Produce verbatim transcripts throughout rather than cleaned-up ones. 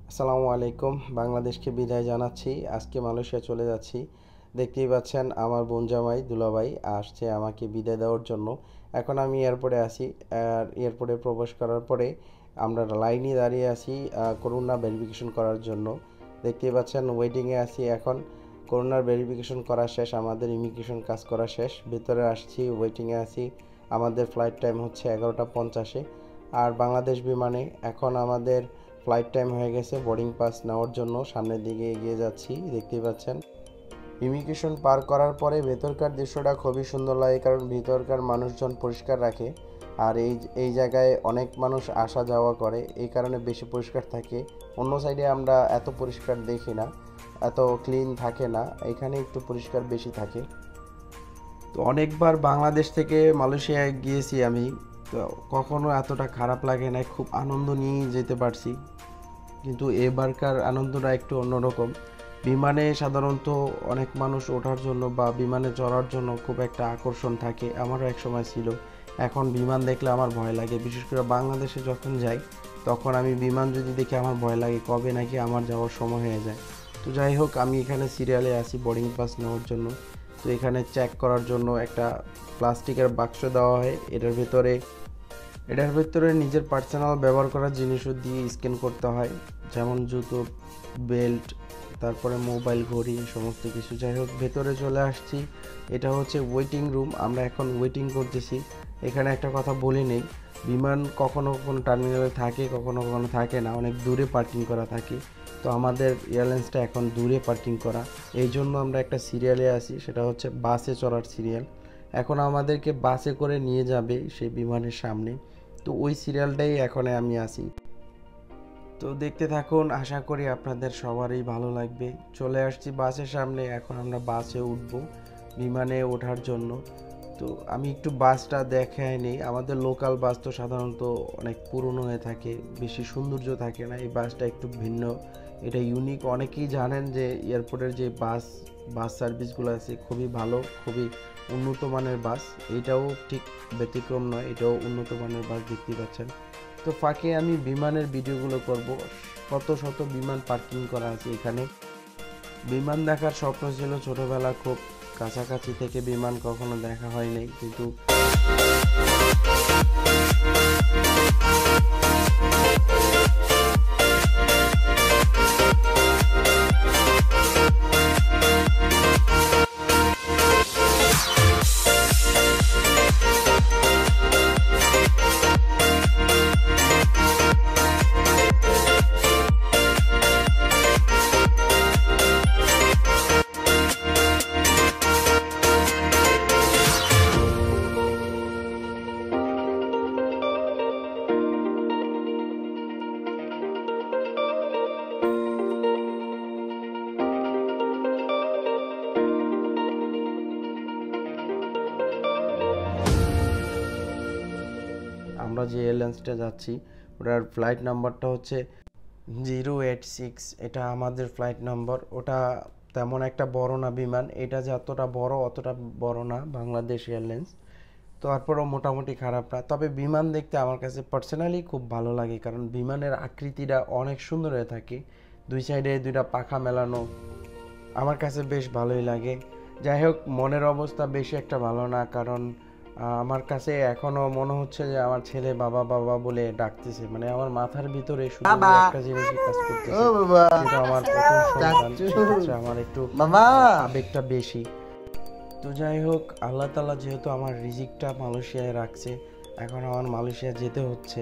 আসসালামু আলাইকুম। বাংলাদেশকে বিদায় জানাচ্ছি। আজকে মালয়েশিয়া চলে যাচ্ছি। দেখতেই পাচ্ছেন আমার বোন জামাই দুলাভাই আসছে আমাকে বিদায় দেওয়ার জন্য। এখন আমি এয়ারপোর্টে আছি। আর এয়ারপোর্টে প্রবেশ করার পরে আমরা লাইনে দাঁড়িয়ে আছি করোনা ভেরিফিকেশন করার জন্য। দেখতেই পাচ্ছেন ওয়েটিংয়ে আছি এখন। করোনার ভেরিফিকেশন করা শেষ, আমাদের ইমিগ্রেশন কাজ করা শেষ। ভেতরে আসছি, ওয়েটিংয়ে আছি। আমাদের ফ্লাইট টাইম হচ্ছে এগারোটা পঞ্চাশে। আর বাংলাদেশ বিমানে এখন আমাদের ফ্লাইট টাইম হয়ে গেছে। বোর্ডিং পাস নেওয়ার জন্য সামনের দিকে এগিয়ে যাচ্ছি। দেখতেই পাচ্ছেন ইমিগ্রেশন পার করার পরে ভেতরকার দৃশ্যটা খুবই সুন্দর লাগে, কারণ ভিতরকার মানুষজন পরিষ্কার রাখে। আর এই এই জায়গায় অনেক মানুষ আসা যাওয়া করে, এই কারণে বেশি পরিষ্কার থাকে। অন্য সাইডে আমরা এত পরিষ্কার দেখি না, এত ক্লিন থাকে না। এখানে একটু পরিষ্কার বেশি থাকে। তো অনেকবার বাংলাদেশ থেকে মালয়েশিয়ায় গিয়েছি আমি, তো কখনো এতটা খারাপ লাগে না, খুব আনন্দ নিয়ে যেতে পারছি। কিন্তু এবারকার আনন্দটা একটু অন্যরকম। বিমানে সাধারণত অনেক মানুষ ওঠার জন্য বা বিমানে চড়ার জন্য খুব একটা আকর্ষণ থাকে, আমারও এক সময় ছিল। এখন বিমান দেখলে আমার ভয় লাগে, বিশেষ করে বাংলাদেশে যখন যাই তখন আমি বিমান যদি দেখি আমার ভয় লাগে কবে নাকি আমার যাওয়ার সময় হয়ে যায়। তো যাই হোক, আমি এখানে সিরিয়ালে আছি বোর্ডিং পাস নেওয়ার জন্য। তো এখানে চেক করার জন্য একটা প্লাস্টিকের বাক্স দেওয়া হয়। এটার ভেতরে এটার ভেতরে নিজের পার্সোনাল ব্যবহার করার জিনিসও দিয়ে স্ক্যান করতে হয়, যেমন জুতো, বেল্ট, তারপরে মোবাইল, ঘড়ি, সমস্ত কিছু। যাই হোক, ভেতরে চলে আসছি। এটা হচ্ছে ওয়েটিং রুম, আমরা এখন ওয়েটিং করতেছি। এখানে একটা কথা বলে নেই, বিমান কখনো কখনো টার্মিনালে থাকে, কখনো কখনো থাকে না, অনেক দূরে পার্কিং করা থাকে। তো আমাদের এয়ারলাইন্সটা এখন দূরে পার্কিং করা, এই জন্য আমরা একটা সিরিয়ালে আছি, সেটা হচ্ছে বাসে চড়ার সিরিয়াল। এখন আমাদেরকে বাসে করে নিয়ে যাবে সেই বিমানের সামনে। তো ওই সিরিয়ালটাই এখন আমি আছি। তো দেখতে থাকুন, আশা করি আপনাদের সবারই ভালো লাগবে। চলে আসছি বাসের সামনে, এখন আমরা বাসে উঠব বিমানে ওঠার জন্য। তো আমি একটু বাসটা দেখাই নিই। আমাদের লোকাল বাস তো সাধারণত অনেক পুরনো হয়ে থাকে, বেশি সৌন্দর্য থাকে না। এই বাসটা একটু ভিন্ন, এটা ইউনিক। অনেকেই জানেন যে এয়ারপোর্টের যে বাস বাস সার্ভিসগুলো আছে খুবই ভালো, খুবই উন্নত মানের বাস। এটাও ঠিক ব্যতিক্রম নয়, এটাও উন্নত মানের বাস, দেখতে পাচ্ছেন। তো ফাঁকে আমি বিমানের ভিডিওগুলো করব। কত শত বিমান পার্কিং করা আছে এখানে। বিমান দেখার স্বপ্ন ছিল ছোটবেলা, খুব কাছাকাছি থেকে বিমান কখনো দেখা হয়নি, কিন্তু আমরা যে এয়ারলাইন্সটা যাচ্ছি ওটার ফ্লাইট নাম্বারটা হচ্ছে জিরো এইট সিক্স। এটা আমাদের ফ্লাইট নাম্বার। ওটা তেমন একটা বড় না বিমান, এটা যতটা বড় অতটা বড় না বাংলাদেশ এয়ারলাইন্স। তো তারপরও মোটামুটি খারাপ না, তবে বিমান দেখতে আমার কাছে পার্সোনালি খুব ভালো লাগে, কারণ বিমানের আকৃতিটা অনেক সুন্দর হয়ে থাকে, দুই সাইডে দুইটা পাখা মেলানো, আমার কাছে বেশ ভালোই লাগে। যাই হোক, মনের অবস্থা বেশি একটা ভালো না, কারণ আমার কাছে এখনো মনে হচ্ছে যে আমার ছেলে বাবা বাবা বলে ডাকতেছে, মানে আমার মাথার ভিতরে শুধু একটা জিনিসই কাজ করতেছে, সেটা আমার প্রথম সন্তান। আমার একটু আবেগটা বেশি। তো যাই হোক, আল্লাহ তাআলা যেহেতু আমার রিজিকটা মালয়েশিয়ায় রাখছে, এখন আমার মালয়েশিয়া যেতে হচ্ছে।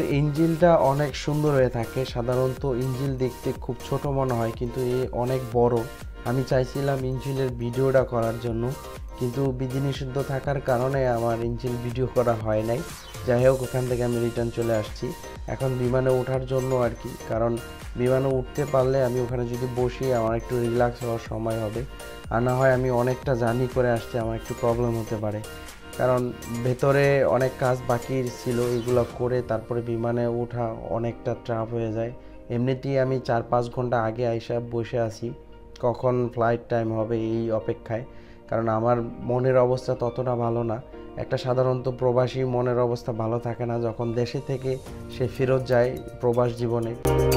ইঞ্জিলটা অনেক সুন্দর হয়ে থাকে। সাধারণত ইঞ্জিল দেখতে খুব ছোট মনে হয়, কিন্তু এ অনেক বড়। আমি চাইছিলাম ইঞ্জিলের ভিডিওটা করার জন্য, কিন্তু বিধিনিষিদ্ধ থাকার কারণে আমার ইঞ্জিল ভিডিও করা হয় নাই। যাই হোক, ওখান থেকে আমি রিটার্ন চলে আসছি এখন বিমানে ওঠার জন্য আর কি। কারণ বিমানে উঠতে পারলে আমি ওখানে যদি বসি আমার একটু রিল্যাক্স হওয়ার সময় হবে, আর না হয় আমি অনেকটা জার্নি করে আসছি, আমার একটু প্রবলেম হতে পারে। কারণ ভেতরে অনেক কাজ বাকি ছিল, এগুলো করে তারপরে বিমানে ওঠা অনেকটা ট্রাপ হয়ে যায়। এমনিতেই আমি চার পাঁচ ঘন্টা আগে আইসা বসে আছি কখন ফ্লাইট টাইম হবে এই অপেক্ষায়। কারণ আমার মনের অবস্থা ততটা ভালো না। একটা সাধারণত প্রবাসী মনের অবস্থা ভালো থাকে না যখন দেশে থেকে সে ফেরত যায় প্রবাস জীবনে।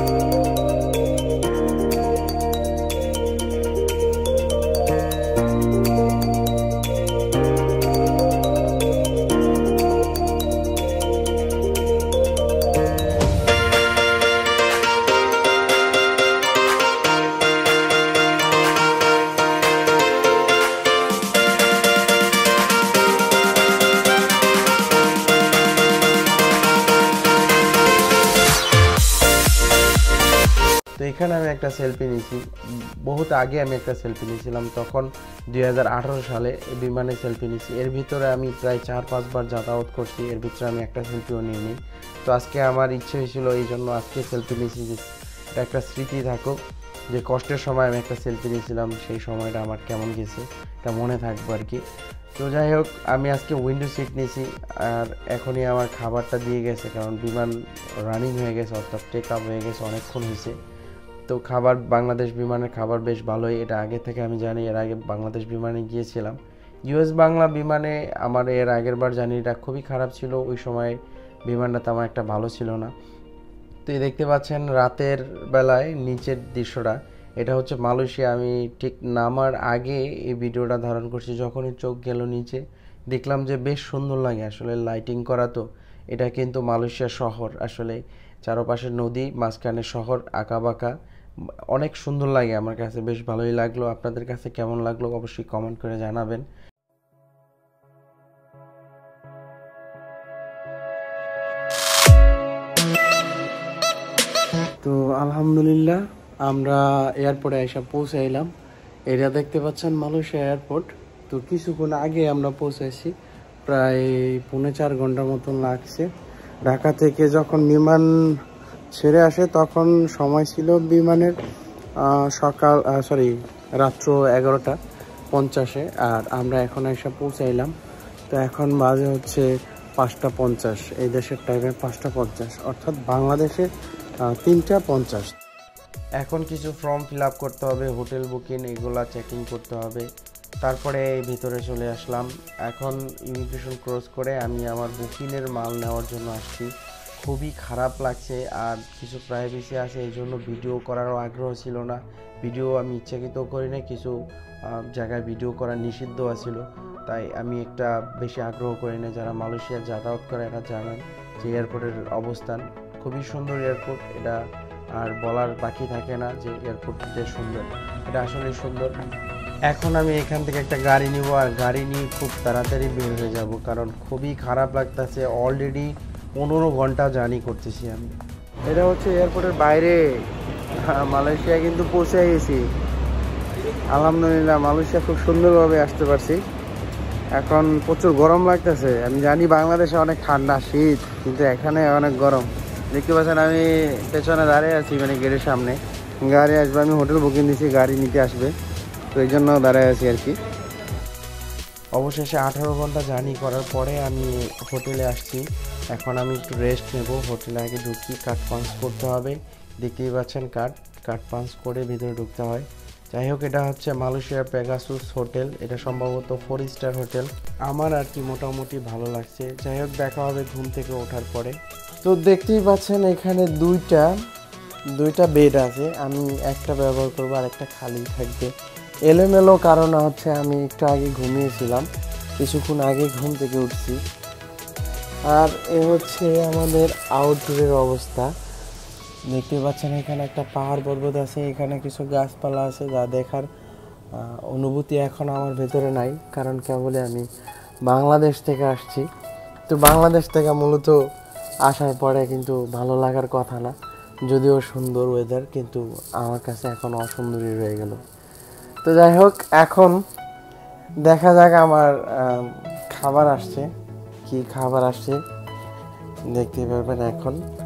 তো এখানে আমি একটা সেলফি নিয়েছি, বহুত আগে আমি একটা সেলফি নিয়েছিলাম, তখন দুই হাজার আঠারো সালে বিমানে সেলফি নিয়েছি। এর ভিতরে আমি প্রায় চার পাঁচবার যাতায়াত করছি, এর ভিতরে আমি একটা সেলফিও নিয়ে নিই। তো আজকে আমার ইচ্ছে হয়েছিল, এই জন্য আজকে সেলফি নিয়েছি, যে এটা একটা স্মৃতি থাকুক যে কষ্টের সময় আমি একটা সেলফি নিয়েছিলাম, সেই সময়টা আমার কেমন গেছে এটা মনে থাকবো আর কি। তো যাই হোক, আমি আজকে উইন্ডো সিট নিয়েছি, আর এখনই আমার খাবারটা দিয়ে গেছে, কারণ বিমান রানিং হয়ে গেছে, অর্থাৎ টেক আপ হয়ে গেছে, অনেকক্ষণ হয়েছে। তো খাবার বাংলাদেশ বিমানের খাবার বেশ ভালোই, এটা আগে থেকে আমি জানি, এর আগে বাংলাদেশ বিমানে গিয়েছিলাম। ইউএস বাংলা বিমানে আমার এর আগের বার জার্নিটা খুবই খারাপ ছিল, ওই সময় বিমানটা তেমন একটা ভালো ছিল না। তো এই দেখতে পাচ্ছেন রাতের বেলায় নিচের দৃশ্যটা, এটা হচ্ছে মালয়েশিয়া। আমি ঠিক নামার আগে এই ভিডিওটা ধারণ করছি, যখনই চোখ গেল নিচে দেখলাম যে বেশ সুন্দর লাগে, আসলে লাইটিং করা। তো এটা কিন্তু মালয়েশিয়া শহর, আসলে চারপাশে নদী, মাঝখানে শহর, আঁকাবাঁকা, অনেক সুন্দর লাগে। আমার কাছে বেশ ভালোই লাগলো। আপনাদের কাছে কেমন লাগলো অবশ্যই কমেন্ট করে জানাবেন। তো আলহামদুলিল্লাহ আমরা এয়ারপোর্টে এসে পৌঁছাইলাম। এটা দেখতে পাচ্ছেন মালয়েশিয়া এয়ারপোর্ট। তো কিছুক্ষণ আগে আমরা পৌঁছেছি, প্রায় পৌনে চার ঘন্টার মতন লাগছে। ঢাকা থেকে যখন বিমান ছেড়ে আসে তখন সময় ছিল বিমানের সকাল সরি রাত্র এগারোটা পঞ্চাশে, আর আমরা এখন এসে পৌঁছাইলাম। তো এখন বাজে হচ্ছে পাঁচটা পঞ্চাশ, এই দেশের টাইমে পাঁচটা পঞ্চাশ, অর্থাৎ বাংলাদেশে তিনটা পঞ্চাশ। এখন কিছু ফর্ম ফিল আপ করতে হবে, হোটেল বুকিং এগুলা চেকিং করতে হবে, তারপরে ভিতরে চলে আসলাম। এখন ইমিগ্রেশন ক্রস করে আমি আমার বুকিংয়ের মাল নেওয়ার জন্য আসছি। খুবই খারাপ লাগছে, আর কিছু প্রাইভেসি আছে, এই জন্য ভিডিও করারও আগ্রহ ছিল না। ভিডিও আমি ইচ্ছাকৃত করি না, কিছু জায়গায় ভিডিও করা নিষিদ্ধ আছিল, তাই আমি একটা বেশি আগ্রহ করি না। যারা মালয়েশিয়া যাতায়াত করে এরা জানেন যে এয়ারপোর্টের অবস্থান খুবই সুন্দর এয়ারপোর্ট, এটা আর বলার বাকি থাকে না যে এয়ারপোর্টটা সুন্দর, এটা আসলে সুন্দর। এখন আমি এখান থেকে একটা গাড়ি নিব, আর গাড়ি নিয়ে খুব তাড়াতাড়ি বের হয়ে যাব, কারণ খুবই খারাপ লাগতেছে। অলরেডি পনেরো ঘন্টা জার্নি করতেছি আমি। এটা হচ্ছে এয়ারপোর্টের বাইরে, মালয়েশিয়া কিন্তু পৌঁছে গেছি আলহামদুলিল্লাহ। মালয়েশিয়া খুব সুন্দরভাবে আসতে পারছি। এখন প্রচুর গরম লাগতেছে, আমি জানি বাংলাদেশে অনেক ঠান্ডা শীত, কিন্তু এখানে অনেক গরম। দেখতে পাচ্ছেন আমি পেছনে দাঁড়িয়ে আছি, মানে গেটের সামনে। গাড়ি আসবে, আমি হোটেল বুকিং দিয়েছি, গাড়ি নিতে আসবে, তো এই জন্য দাঁড়িয়ে আছি আর কি। অবশেষে আঠারো ঘন্টা জার্নি করার পরে আমি হোটেলে আসছি। এখন আমি একটু রেস্ট নেব। হোটেলে আগে ঢুকি, কার্ড পাঞ্চ করতে হবে, দেখতেই পাচ্ছেন কার্ড কার্ড পাঞ্চ করে ভিতরে ঢুকতে হয়। যাই হোক, এটা হচ্ছে মালয়েশিয়ার পেগাসুস হোটেল, এটা সম্ভবত ফোর স্টার হোটেল। আমার আর কি মোটামুটি ভালো লাগছে। যাই হোক, দেখা হবে ঘুম থেকে ওঠার পরে। তো দেখতেই পাচ্ছেন এখানে দুইটা দুইটা বেড আছে, আমি একটা ব্যবহার করবো আর একটা খালি থাকবে। এলোমেলো কারণ হচ্ছে আমি একটু আগে ঘুমিয়েছিলাম, কিছুক্ষণ আগে ঘুম থেকে উঠছি। আর এ হচ্ছে আমাদের আউটডোরের অবস্থা। দেখতে পাচ্ছেন এখানে একটা পাহাড় পর্বত আছে, এখানে কিছু গাছপালা আছে, যা দেখার অনুভূতি এখন আমার ভেতরে নাই, কারণ কেবলই আমি বাংলাদেশ থেকে আসছি। তো বাংলাদেশ থেকে মূলত আসার পরে কিন্তু ভালো লাগার কথা না, যদিও সুন্দর ওয়েদার, কিন্তু আমার কাছে এখন অসুন্দরই রয়ে গেল। তো যাই হোক, এখন দেখা যাক আমার খাবার আসছে, কি খাবার আসছে দেখতে পারবেন এখন।